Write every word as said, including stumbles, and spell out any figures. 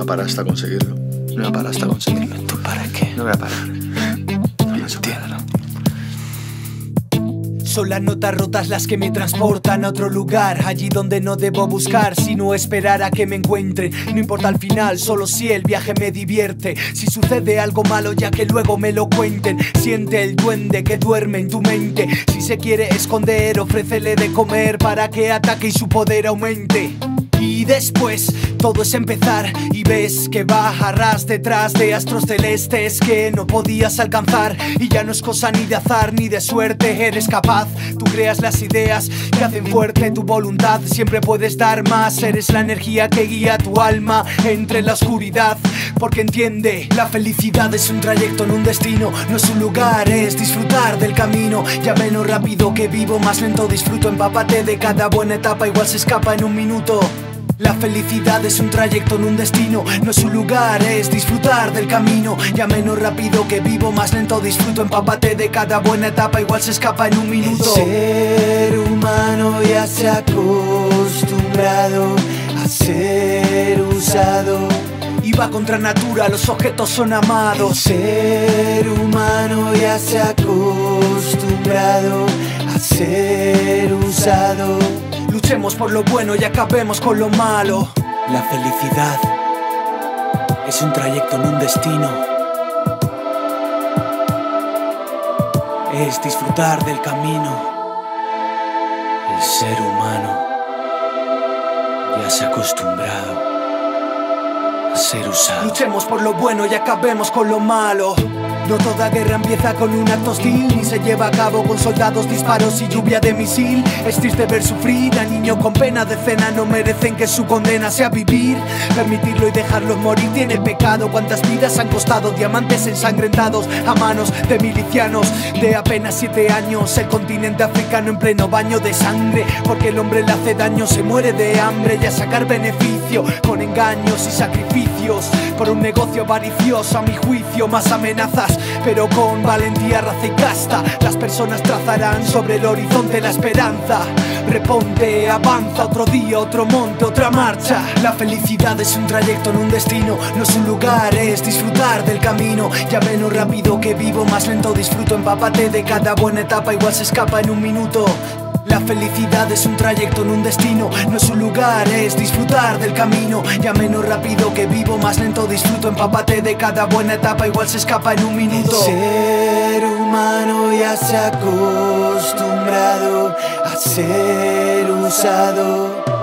a parar hasta conseguirlo. No voy a parar hasta conseguirlo. ¿Tú para qué? No voy a parar. No lo entiendo. Son las notas rotas las que me transportan a otro lugar, allí donde no debo buscar, sino esperar a que me encuentren. No importa al final, solo si el viaje me divierte. Si sucede algo malo, ya que luego me lo cuenten. Siente el duende que duerme en tu mente. Si se quiere esconder, ofrécele de comer para que ataque y su poder aumente. Y después todo es empezar y ves que bajarás detrás de astros celestes que no podías alcanzar. Y ya no es cosa ni de azar ni de suerte, eres capaz. Tú creas las ideas que hacen fuerte tu voluntad. Siempre puedes dar más, eres la energía que guía tu alma entre la oscuridad. Porque entiende, la felicidad es un trayecto, no un destino. No es un lugar, es disfrutar del camino. Ya menos rápido que vivo, más lento disfruto. Empápate de cada buena etapa, igual se escapa en un minuto. La felicidad es un trayecto, no un destino. No es un lugar, es disfrutar del camino. Ya menos rápido que vivo, más lento disfruto. Empápate de cada buena etapa, igual se escapa en un minuto. El ser humano ya se ha acostumbrado a ser usado. Y va contra natura, los objetos son amados. El ser humano ya se ha acostumbrado a ser usado. Luchemos por lo bueno y acabemos con lo malo. La felicidad es un trayecto, no un destino. Es disfrutar del camino. El ser humano ya se ha acostumbrado a ser usado. Luchemos por lo bueno y acabemos con lo malo. No toda guerra empieza con un acto hostil, ni se lleva a cabo con soldados, disparos y lluvia de misil. Es triste ver sufrir a niños con pena de cena. No merecen que su condena sea vivir. Permitirlo y dejarlos morir tiene pecado. Cuántas vidas han costado, diamantes ensangrentados a manos de milicianos de apenas siete años. El continente africano en pleno baño de sangre. Porque el hombre le hace daño, se muere de hambre. Y a sacar beneficio con engaños y sacrificios. Por un negocio avaricioso, a mi juicio, más amenazas, pero con valentía, raza y casta. Las personas trazarán sobre el horizonte la esperanza. Reponte, avanza, otro día, otro monte, otra marcha. La felicidad es un trayecto, no un destino. No es un lugar, es disfrutar del camino. Ya menos rápido que vivo, más lento disfruto. Empápate de cada buena etapa, igual se escapa en un minuto. La felicidad es un trayecto, no un destino. No es un lugar, es disfrutar del camino. Ya menos rápido que vivo, más lento disfruto. Empápate de cada buena etapa, igual se escapa en un minuto. El ser humano ya se ha acostumbrado a ser usado.